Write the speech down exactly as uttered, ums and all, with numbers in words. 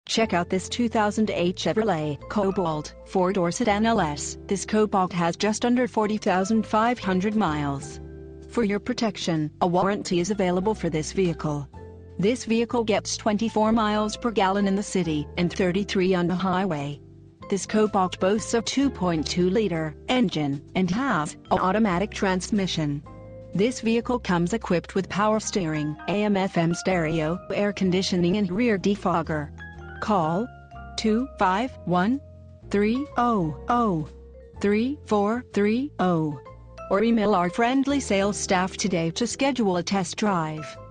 Check out this two thousand eight Chevrolet Cobalt four door Sedan L S. This Cobalt has just under forty thousand five hundred miles. For your protection, a warranty is available for this vehicle. This vehicle gets twenty-four miles per gallon in the city and thirty-three on the highway. This Cobalt boasts a two point two liter engine and has an automatic transmission. This vehicle comes equipped with power steering, A M F M stereo, air conditioning and rear defogger. Call two five one, three hundred, three four three zero or email our friendly sales staff today to schedule a test drive.